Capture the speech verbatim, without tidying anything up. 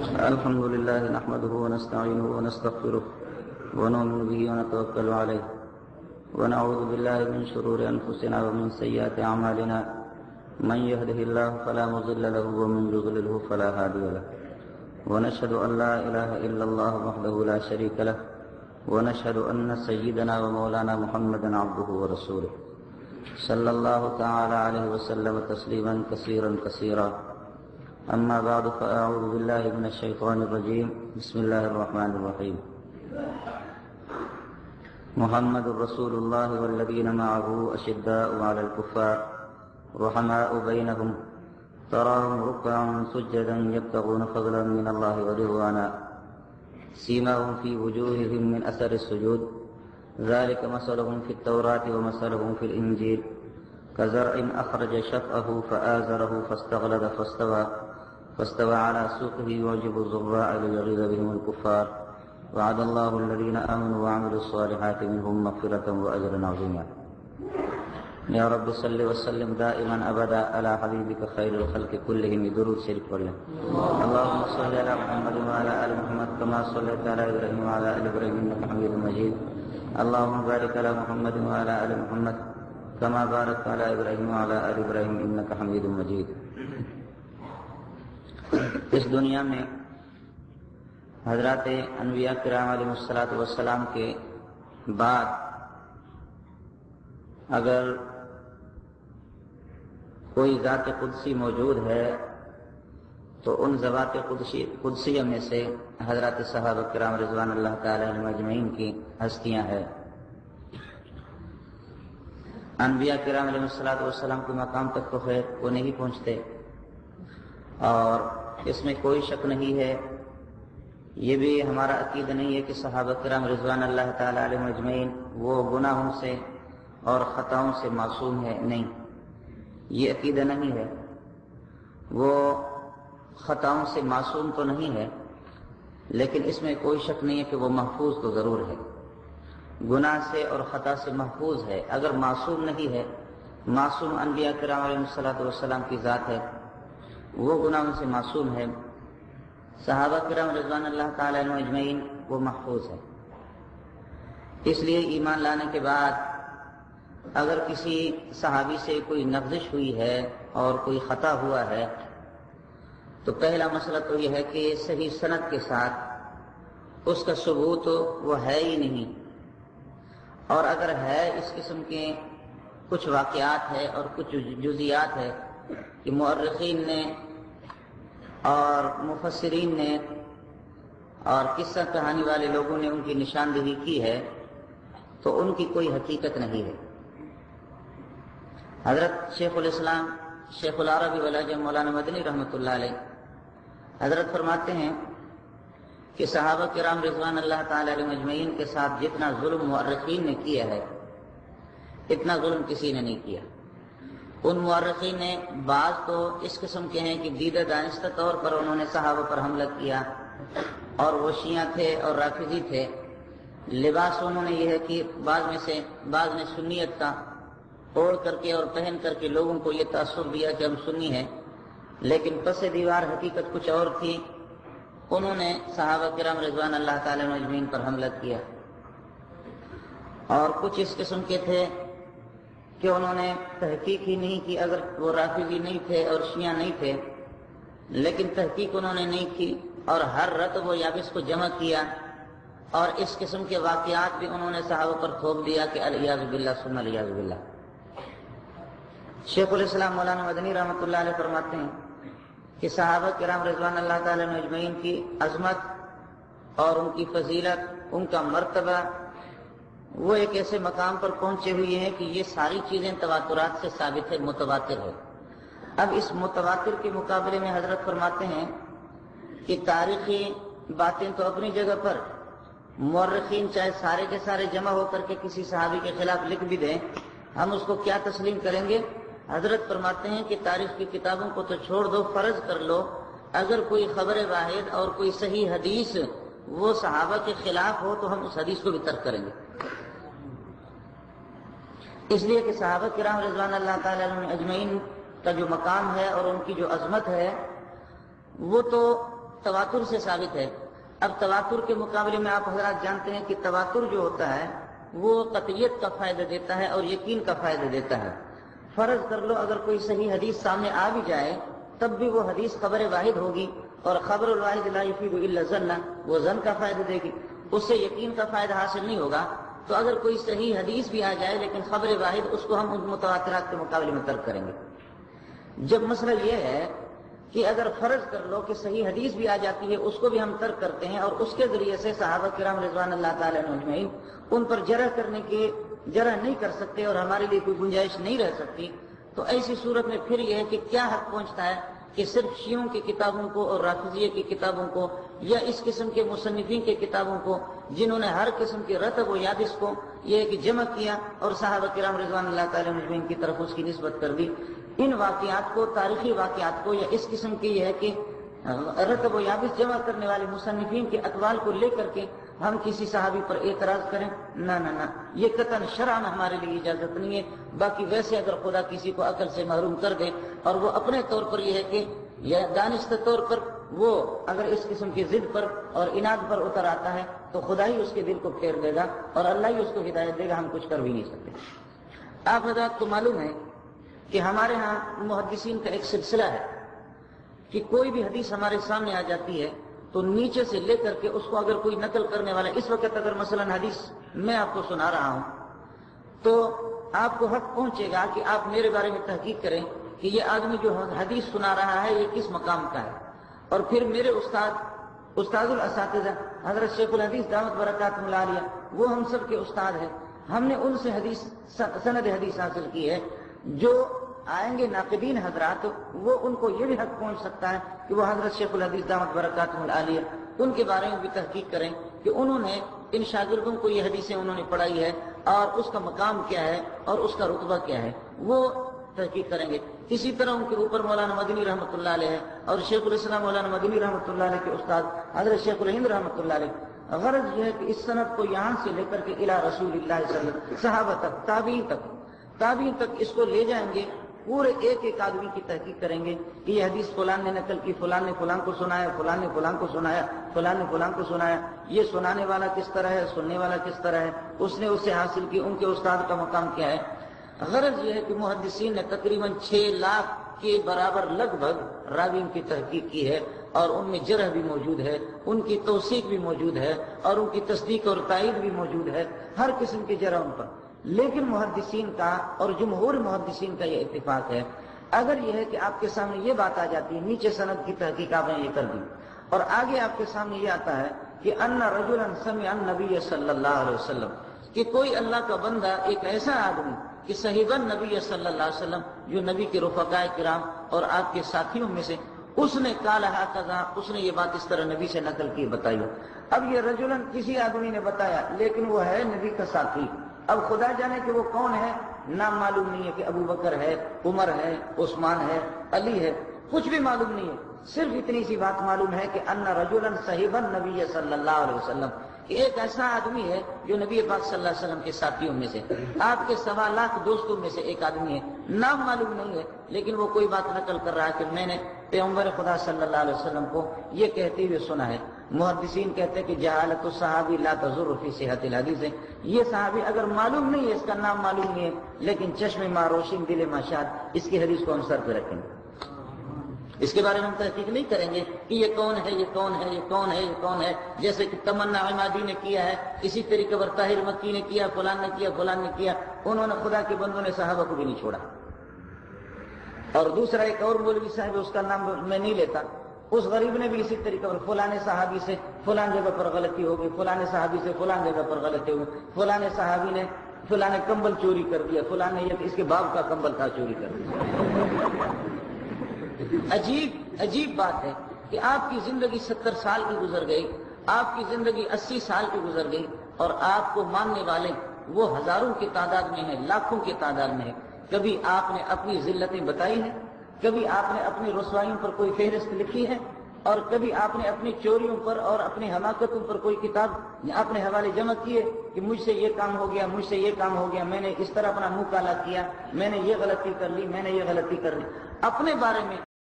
الحمد لله نحمده ونستعينه ونستغفره ونؤمن به ونتوكل عليه ونعوذ بالله من شرور أنفسنا ومن سيئات أعمالنا من يهده الله فلا مضل له ومن يضلله فلا هادي له ونشهد أن لا إله إلا الله وحده لا شريك له ونشهد أن سيدنا ومولانا محمدا عبده ورسوله صلى الله تعالى عليه وسلم تسليما كثيرا كثيرا. أما بعد فأعوذ بالله من الشيطان الرجيم. بسم الله الرحمن الرحيم. محمد رسول الله والذين معه أشداء على الكفار رحماء بينهم تراهم ركعا سجدا يبتغون فضلا من الله ورضوانا سيماهم في وجوههم من أثر السجود ذلك مثلهم في التوراة ومثلهم في الإنجيل كزرع أخرج شطأه فآزره فاستغلظ فاستوى فاستوى على سوقه يعجب الزراع ليغيظ بهم الكفار وعد الله الذين آمنوا وعملوا الصالحات منهم مغفرة وأجرا عظيما. يا رب صل وسلم دائما أبدا على حبيبك خير الخلق كلهم. درود شریف پڑھ لیں. اللهم صل على محمد وعلى آل محمد كما صليت على إبراهيم وعلى آل إبراهيم إنك حميد مجيد. اللهم بارك على محمد وعلى آل محمد كما باركت على إبراهيم وعلى آل إبراهيم إنك حميد مجيد. اس دنیا میں حضرات انبیاء کرام علیہ الصلوۃ والسلام کے بعد اگر کوئی ذات قدسی موجود ہے تو ان ذوات قدسیہ میں سے حضرات صحابہ کرام رضوان اللہ تعالی عنہم اجمعین کی ہستیاں ہیں. انبیاء کرام علیہ الصلوۃ والسلام کے مقام تک تو خیر وہ نہیں پہنچتے اور اس میں کوئی شک نہیں ہے، یہ بھی ہمارا عقیدہ نہیں ہے کہ صحابہ کرام رضوان اللہ تعالی علیہم اجمعین وہ گناہوں سے اور خطاؤں سے معصوم ہے. نہیں، یہ عقیدہ نہیں ہے. وہ خطاؤں سے معصوم تو نہیں ہے، لیکن اس میں کوئی شک نہیں ہے کہ وہ محفوظ تو ضرور ہے، گناہ سے اور خطا سے محفوظ ہے. اگر معصوم نہیں ہے، معصوم انبیاء کرام علیہ الصلوۃ والسلام کی ذات ہے، وہ گناہوں سے معصوم ہے. صحابہ کرام رضوان اللہ تعالی عنہم اجمعین وہ محفوظ ہے. اس لیے ایمان لانے کے بعد اگر کسی صحابی سے کوئی نغزش ہوئی ہے اور کوئی خطا ہوا ہے تو پہلا مسئلہ تو یہ ہے کہ صحیح سند کے ساتھ اس کا ثبوت وہ ہے ہی نہیں، اور اگر ہے اس قسم کے کچھ واقعات ہے اور کچھ جزیات ہے کہ مؤرخین نے اور مفسرین نے اور قصہ کہانی والے لوگوں نے ان کی نشاندہی کی ہے تو ان کی کوئی حقیقت نہیں ہے. حضرت شیخ الاسلام شیخ العربی والعجم مولانا مدنی رحمۃ اللہ علیہ حضرت فرماتے ہیں کہ صحابہ کرام رضوان اللہ تعالی علیہم اجمعین کے ساتھ جتنا ظلم مؤرخین نے کیا ہے اتنا ظلم کسی نے نہیں کیا. ان مؤرخین نے بعض تو اس قسم کے ہیں کہ دیدہ دانستہ طور پر انہوں نے صحابہ پر حملہ کیا، اور وہ شیعہ تھے اور رافضی تھے. لباس انہوں نے یہ ہے کہ بعض میں سے بعض نے سنیت کا اوڑھ کر کے اور پہن کر کے لوگوں کو یہ تاثر دیا کہ ہم سنی ہیں، لیکن پس دیوار حقیقت کچھ اور تھی. انہوں نے صحابہ کرام رضوان اللہ تعالی عنہم اجمعین پر حملہ کیا. اور کچھ اس قسم کے تھے کہ انہوں نے تحقیق ہی نہیں کی. اگر وہ رافضی نہیں تھے اور شیعہ نہیں تھے لیکن تحقیق انہوں نے نہیں کی اور ہر رتب و یابس کو جمع کیا، اور اس قسم کے واقعات بھی انہوں نے صحابہ پر تھوپ دیا کہ الیاذ باللہ ثم الیاذ باللہ. شیخ الاسلام مولانا مدنی رحمۃ اللہ علیہ فرماتے ہیں کہ صحابہ کرام رضوان اللہ تعالی عنہم اجمعین کی عظمت اور ان کی فضیلت، ان کا مرتبہ، وہ ایک ایسے مقام پر پہنچے ہوئے ہیں کہ یہ ساری چیزیں تواترات سے ثابت ہے، متواتر ہے. اب اس متواتر کے مقابلے میں حضرت فرماتے ہیں کہ تاریخی باتیں تو اپنی جگہ پر، مورخین چاہے سارے کے سارے جمع ہو کر کے کسی صحابی کے خلاف لکھ بھی دیں، ہم اس کو کیا تسلیم کریں گے؟ حضرت فرماتے ہیں کہ تاریخ کی کتابوں کو تو چھوڑ دو، فرض کر لو اگر کوئی خبر واحد اور کوئی صحیح حدیث وہ صحابہ کے خلاف ہو تو ہم اس حدیث کو بھی ترک کریں گے. اس لیے کہ صحابہ کرام رضوان اللہ تعالی عنہم اجمعین کا جو مقام ہے اور ان کی جو عظمت ہے وہ تو تواتر سے ثابت ہے۔ اب تواتر کے مقابلے میں آپ حضرات جانتے ہیں کہ تواتر جو ہوتا ہے وہ قطعیت کا فائدہ دیتا ہے اور یقین کا فائدہ دیتا ہے۔ فرض کر لو اگر کوئی صحیح حدیث سامنے آ بھی جائے تب بھی وہ حدیث خبر واحد ہوگی، اور خبر الواحد لا یفید الا الظن، وہ ظن کا فائدہ دے گی، اس سے یقین کا فائدہ حاصل نہیں ہوگا۔ تو اگر کوئی صحیح حدیث بھی آ جائے لیکن خبر واحد، اس کو ہم ان متواترات کے مقابلے میں ترک کریں گے۔ جب مسئلہ یہ ہے کہ اگر فرض کر لو کہ صحیح حدیث بھی آ جاتی ہے اس کو بھی ہم ترک کرتے ہیں، اور اس کے ذریعے سے صحابہ کرام رضوان اللہ تعالیٰ عنہم اجمعین ان پر جرح کرنے کے جرح نہیں کر سکتے اور ہمارے لیے کوئی گنجائش نہیں رہ سکتی، تو ایسی صورت میں پھر یہ ہے کہ کیا حق پہنچتا ہے کہ صرف شیعوں کی کتابوں کو اور رافضیہ کی کتابوں کو یا اس قسم کے مصنفین کے کتابوں کو جنہوں نے ہر قسم کے رتب و یابس کو یہ ہے کہ جمع کیا اور صحابہ کرام رضوان اللہ تعالیٰ عنہم کی طرف اس کی نسبت کر دی، ان واقعات کو، تاریخی واقعات کو، یا اس قسم کی یہ ہے کہ رتب و یابس جمع کرنے والے مصنفین کے اقوال کو لے کر کے ہم کسی صحابی پر اعتراض کریں؟ نہ نہ نہ، یہ قطعاً شرعاً ہمارے لیے اجازت نہیں ہے۔ باقی ویسے اگر خدا کسی کو عقل سے محروم کر دے اور وہ اپنے طور پر یہ ہے کہ یا دانستہ طور پر وہ اگر اس قسم کی ضد پر اور اناد پر اتر آتا ہے تو خدا ہی اس کے دل کو پھیر دے گا اور اللہ ہی اس کو ہدایت دے گا، ہم کچھ کر بھی نہیں سکتے۔ آپ حضرات کو معلوم ہے کہ ہمارے ہاں محدثین کا ایک سلسلہ ہے کہ کوئی بھی حدیث ہمارے سامنے آ جاتی ہے تو نیچے سے لے کر کے اس کو اگر کوئی نقل کرنے والا، اس وقت اگر مثلا حدیث میں آپ کو سنا رہا ہوں تو آپ کو حق پہنچے گا کہ آپ میرے بارے میں تحقیق کریں کہ یہ آدمی جو حدیث سنا رہا ہے یہ کس مقام کا ہے، اور پھر میرے استاد استاد الاساتذہ حضرت شیخ الحدیث دعوت برکاتہ اللہ علیہ وہ ہم سب کے استاد ہیں، ہم نے ان سے حدیث سند حدیث حاصل کی ہے۔ جو آئیں گے ناقدین حضرات وہ ان کو یہ بھی حق پہنچ سکتا ہے کہ وہ حضرت شیخ الحدیث دعوت برکاتہ اللہ علیہ ان کے بارے میں بھی تحقیق کریں کہ انہوں نے ان شاگردوں کو یہ حدیثیں انہوں نے پڑھائی ہے اور اس کا مقام کیا ہے اور اس کا رتبہ کیا ہے، وہ تحقیق کریں گے۔ اسی طرح ان کے اوپر مولانا مدنی رحمۃ اللہ علیہ اور شیخ الاسلام مولانا مدنی رحمۃ اللہ علیہ کے استاد حضرت شیخ الہند رحمۃ اللہ علیہ، غرض یہ ہے کہ اس سند کو یہاں سے لے کر کے الی رسول اللہ صلی اللہ علیہ وسلم، صحابہ تک، تابعین تک تابعین تک اس کو لے جائیں گے، پورے ایک ایک آدمی کی تحقیق کریں گے کہ یہ حدیث فلان نے نقل کی، فلان نے فلان کو سنایا، فلان نے فلان کو سنایا، فلان نے فلان کو سنایا، یہ سنانے والا کس طرح ہے، سننے والا کس طرح ہے، اس نے اسے حاصل کی، ان کے استاد کا مقام کیا ہے۔ غرض یہ ہے کہ محدثین نے تقریباً چھ لاکھ کے برابر لگ بھگ راویوں کی تحقیق کی ہے، اور ان میں جرح بھی موجود ہے، ان کی توثیق بھی موجود ہے، اور ان کی تصدیق اور تائید بھی موجود ہے، ہر قسم کی جرح ان پر۔ لیکن محدثین کا اور جمہور محدثین کا یہ اتفاق ہے، اگر یہ ہے کہ آپ کے سامنے یہ بات آ جاتی ہے، نیچے سند کی تحقیق آپ نے یہ کر دی اور آگے آپ کے سامنے یہ آتا ہے کہ ان رجلا سمع النبی صلی اللہ علیہ وسلم، کہ کوئی اللہ کا بندہ، ایک ایسا آدمی کہ صحیح نبی صلی اللہ علیہ وسلم جو نبی کے رفقائے کرام اور آپ کے ساتھیوں میں سے، اس نے کالا ہکذا، اس نے یہ بات اس طرح نبی سے نقل کی، بتائی۔ اب یہ رجلا کسی آدمی نے بتایا لیکن وہ ہے نبی کا ساتھی، اب خدا جانے کہ وہ کون ہے، نام معلوم نہیں ہے کہ ابو بکر ہے، عمر ہے، عثمان ہے، علی ہے، کچھ بھی معلوم نہیں ہے، صرف اتنی سی بات معلوم ہے کہ ان رجلا صحیح النبی صلی اللہ علیہ وسلم، کہ ایک ایسا آدمی ہے جو نبی پاک صلی اللہ علیہ وسلم کے ساتھیوں میں سے، آپ کے سوا لاکھ دوستوں میں سے ایک آدمی ہے، نام معلوم نہیں ہے لیکن وہ کوئی بات نقل کر رہا ہے کہ میں نے پیغمبر خدا صلی اللہ علیہ وسلم کو یہ کہتے ہوئے سنا ہے۔ محدثین کہتے ہیں کہ جہالت الصحابی لا تضر فی صحت الحدیث، یہ صحابی اگر معلوم نہیں ہے، اس کا نام معلوم نہیں ہے، لیکن چشم ما روشن دل ما شاد، اس کی حدیث کو ہم سر پہ رکھیں گے، اس کے بارے میں ہم تحقیق نہیں کریں گے کہ یہ کون ہے، یہ کون ہے، یہ کون ہے، یہ کون ہے، جیسے کہ تمنا عمادی نے کیا ہے، اسی طریقے پر طاہر مکی نے کیا، فلان نے کیا، فلان نے کیا، انہوں نے خدا کے بندوں نے صحابہ کو بھی نہیں چھوڑا۔ اور دوسرا ایک اور مولوی صاحب، اس کا نام میں نہیں لیتا، اس غریب نے بھی اسی طریقے پر فلاں صحابی سے فلان جگہ پر غلطی ہو گئی، فلاں صحابی سے فلان جگہ پر غلطی ہو گئی، فلاں صحابی نے فلاں کمبل چوری کر دیا، فلاں نے یہ اس کے باپ کا کمبل تھا چوری کر دیا۔ عجیب عجیب بات ہے کہ آپ کی زندگی ستر سال کی گزر گئی، آپ کی زندگی اسی سال کی گزر گئی، اور آپ کو ماننے والے وہ ہزاروں کی تعداد میں ہیں، لاکھوں کی تعداد میں ہیں۔ کبھی آپ نے اپنی ذلتیں بتائی ہیں، کبھی آپ نے اپنی رسوائیوں پر کوئی فہرست لکھی ہے، اور کبھی آپ نے اپنی چوریوں پر اور اپنی حماقتوں پر کوئی کتاب اپنے حوالے جمع کیے کہ مجھ سے یہ کام ہو گیا، مجھ سے یہ کام ہو گیا، میں نے اس طرح اپنا منہ کالا کیا، میں نے یہ غلطی کر لی، میں نے یہ غلطی کر لی۔ اپنے بارے میں